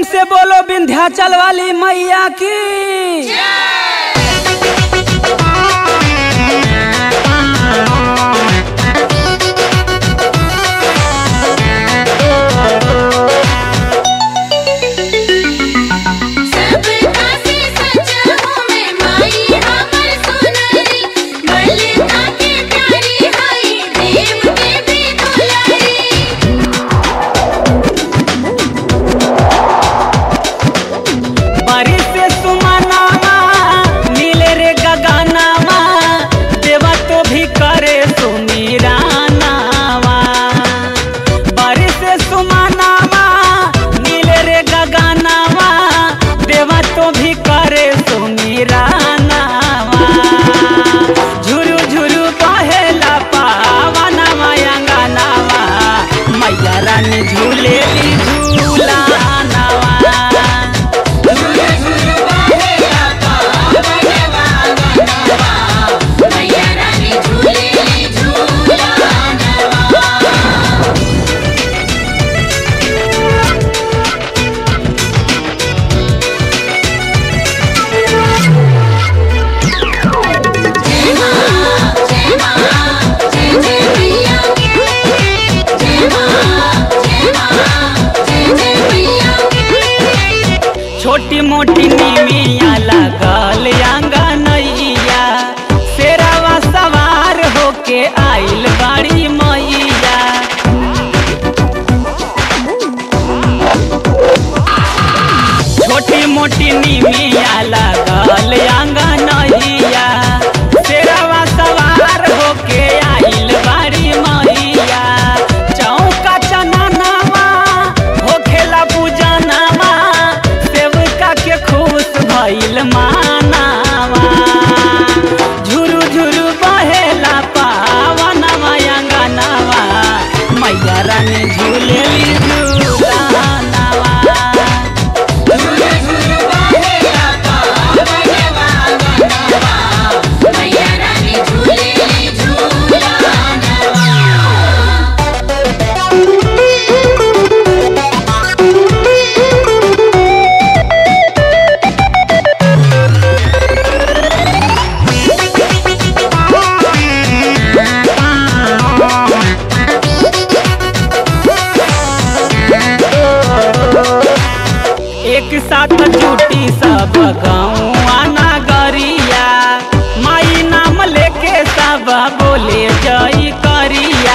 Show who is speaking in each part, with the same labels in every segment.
Speaker 1: से बोलो विंध्याचल वाली मैया की। छोटी मोटी नीमिया लगल आंगनैया, शेरवा सवार होके आइल बाड़ी मैया। छोटी मोटी नीमिया लगल आंगनैया, शेरवा सवार होके आइल बाड़ी मैया। चौका चननवा होखेला पूजनवा, के खुश भइल मानवा। झुरु झुरु बहेला पावनवा अंगनवा, मैया रानी झूलेली झूलनवा। झुरु झुरु बहेला पावनवा अंगनवा, मैया रानी झूलेली झूलनवा। एक साथ जुटी सब गाँव नगरिया, माई नाम लेके सब बोले जय करिया।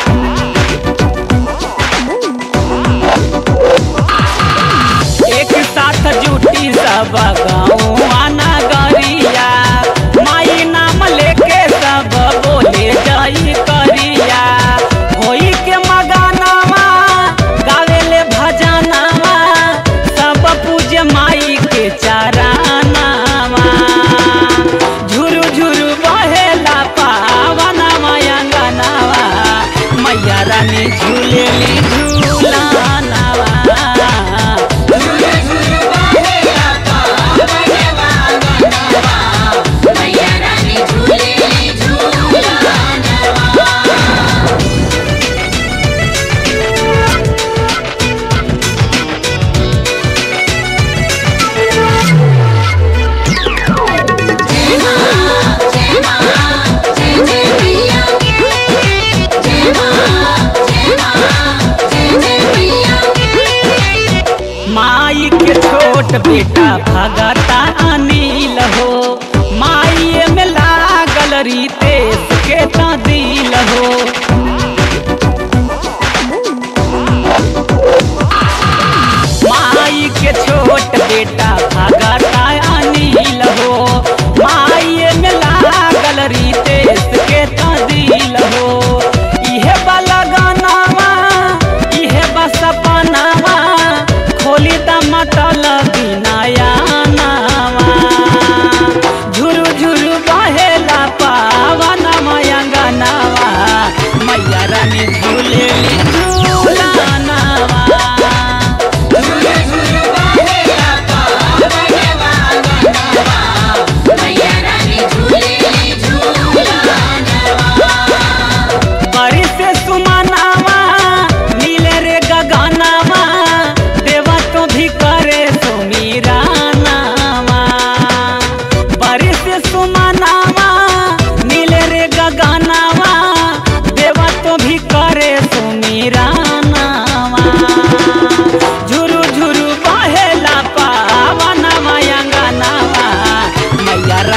Speaker 1: एक साथ जुटी सब गाँव नगरिया, माई नाम लेके सब बोले जय करिया। होई के मगनवा गावेले भजनवा, पूज्य माई के चरनवा। झुरु झुरु बहेला पावनवा अंगनवा, मैया रानी झूलेली झूलनवा। झुरु झुरु बहेला पावनवा अंगनवा, मैया रानी झूलेली झूलनवा। माई के छोट बेटा भगता अनिल हो, माई में लागल रितेश के दिल हो। माई के छोट बेटा भगता अनिल हो, माई में लागल रितेश के दिल हो। इहे बलगनवा इहे बसपनवा, खोली दमटल बिनाया नवा। झुरु झुरु बहेला पावनवा अंगनवा,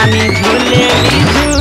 Speaker 1: रानी झूलेली झूलेली।